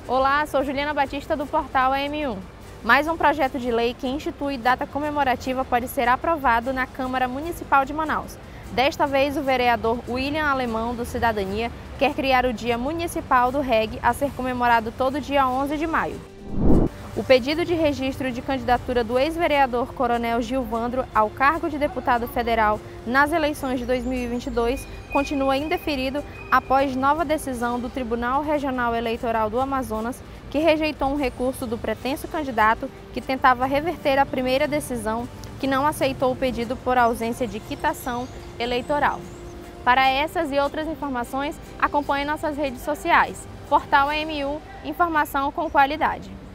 Olá, sou Juliana Batista do portal AM1. Mais um projeto de lei que institui data comemorativa pode ser aprovado na Câmara Municipal de Manaus. Desta vez, o vereador William Alemão, do Cidadania, quer criar o Dia Municipal do Reggae a ser comemorado todo dia 11 de maio. O pedido de registro de candidatura do ex-vereador Coronel Gilvandro ao cargo de deputado federal nas eleições de 2022 continua indeferido após nova decisão do Tribunal Regional Eleitoral do Amazonas, que rejeitou um recurso do pretenso candidato que tentava reverter a primeira decisão, que não aceitou o pedido por ausência de quitação eleitoral. Para essas e outras informações, acompanhe nossas redes sociais. Portal AM1, informação com qualidade.